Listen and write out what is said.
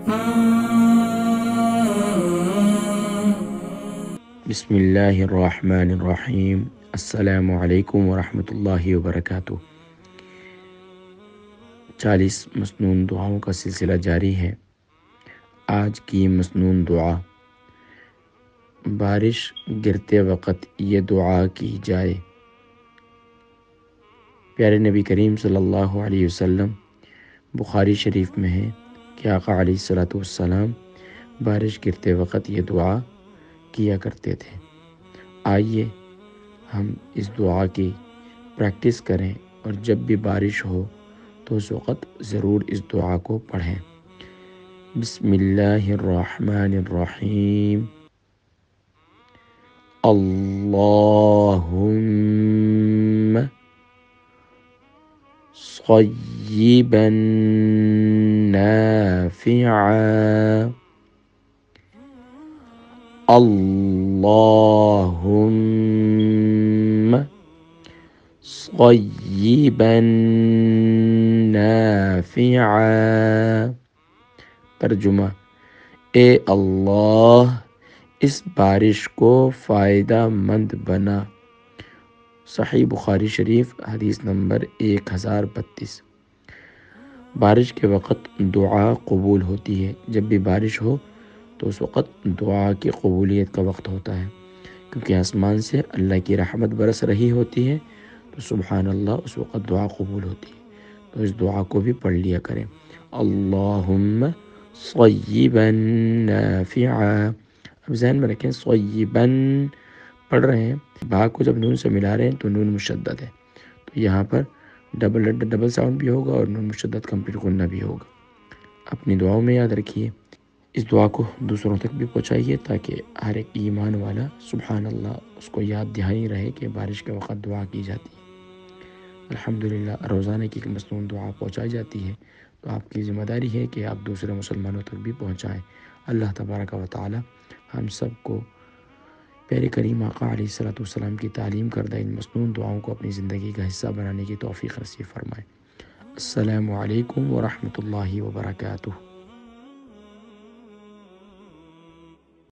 بسم اللہ الرحمن الرحیم۔ السلام علیکم ورحمۃ اللہ وبرکاتہ۔ 40 مسنون دعاؤں کا سلسلہ جاری ہے۔ آج کی مسنون دعا، بارش گرتے وقت یہ دعا کی جائے۔ پیارے نبی کریم صلی اللہ علیہ وسلم بخاری شریف میں ہے کہ آقا علیہ الصلوۃ والسلام بارش گرتے وقت یہ دعا کیا کرتے تھے۔ آئیے ہم اس دعا کی پریکٹس کریں اور جب بھی بارش ہو تو اس وقت ضرور اس دعا کو پڑھیں۔ بسم اللہ الرحمن الرحیم۔ اللہم صیبا نافعا، اللہم صیبا نافعا۔ ترجمہ، اے اللہ اس بارش کو فائدہ مند بنا۔ صحیح بخاری شریف حدیث نمبر 1032۔ بارش کے وقت دعا قبول ہوتی ہے۔ جب بھی بارش ہو تو اس وقت دعا کی قبولیت کا وقت ہوتا ہے، کیونکہ آسمان سے اللہ کی رحمت برس رہی ہوتی ہے، تو سبحان اللہ اس وقت دعا قبول ہوتی ہے۔ تو اس دعا کو بھی پڑھ لیا کریں، اللہم صیبا نافعا۔ اب ذہن میں رکھیں، صیبا پڑھ رہے ہیں، با کو جب نون سے ملا رہے ہیں تو نون مشدد ہے، تو یہاں پر ڈبل ساؤنڈ بھی ہوگا اور نون مشدد کمپلیٹ غنہ بھی ہوگا۔ اپنی دعاؤں میں یاد رکھیے۔ اس دعا کو دوسروں تک بھی پہنچائیے تاکہ ہر ایک ایمان والا سبحان اللہ اس کو یاد دہانی رہے کہ بارش کے وقت دعا کی جاتی ہے۔ الحمدللہ روزانہ کی مسنون دعا پہنچائی جاتی ہے، تو آپ کی ذمہ داری ہے کہ آپ دوسرے مسلمانوں تک بھی پہنچائیں۔ اللہ تبارک و تعالی ہم سب کو پیارے کریم آقا علیہ الصلوۃ والسلام کی تعلیم کردہ ان مسنون دعاؤں کو اپنی زندگی کا حصہ بنانے کی توفیق نصیب فرمائے۔ السلام علیکم ورحمۃ اللہ وبرکاتہ۔